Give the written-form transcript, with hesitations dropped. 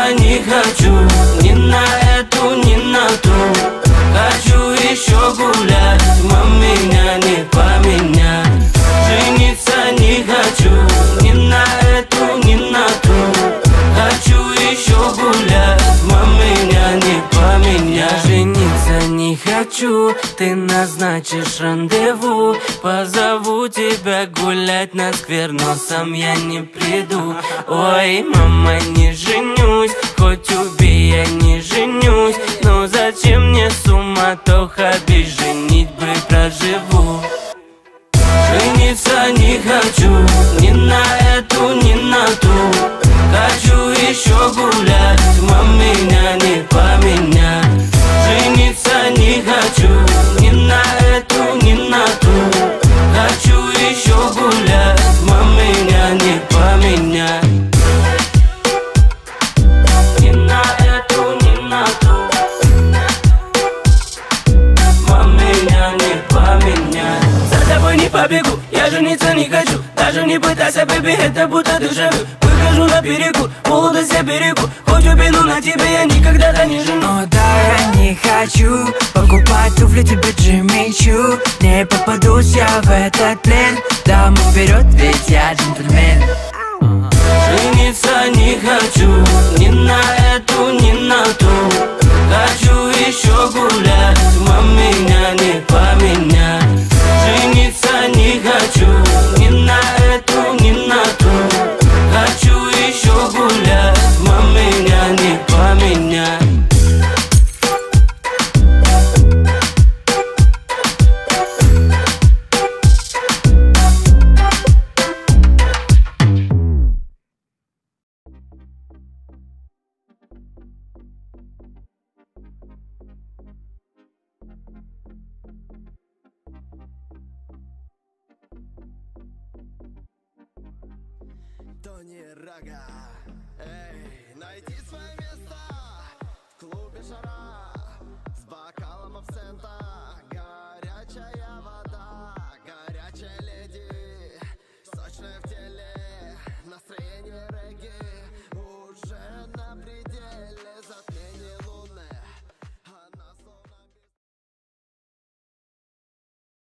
Жениться не хочу, ни на эту, ни на ту. Хочу еще гулять, мам, меня не поменять. Жениться не хочу, ни на эту, ни на ту. Хочу еще гулять, мам, меня не поменять. Жениться не хочу, ты назначишь рандеву. Позову тебя гулять на сквер, но сам я не приду. Ой, мама, не женюсь, хоть убей, я не женюсь. Но зачем мне суматоха, без женитьбы проживу. Жениться не хочу, ни на эту, ни на ту. Хочу еще гулять, мам, меня не поменять. Жениться не хочу, ни на эту, ни на ту. Хочу еще гулять, мам, меня не поменять. Ни на эту, ни на ту. Мам, меня не поменять. За тобой не побегу, я жениться не хочу. Даже не пытайся, бэби, это будто дежавю. Выхожу на перекур, молодость я берегу. Хоть убей, но на тебе я никогда-то не жену. О да, я не хочу покупать туфли тебе Джимми Чу. Не попадусь я в этот плен. Даму вперед, ведь я джентльмен. Жениться не хочу, ни на эту, ни на ту. Хочу еще гулять, мам, меня не поменять. Жениться не хочу, ни на эту, ни на ту. Хочу еще гулять, мам, меня не поменять. Тони Рага, эй, найди свое место в клубе жара с бокалом абсента.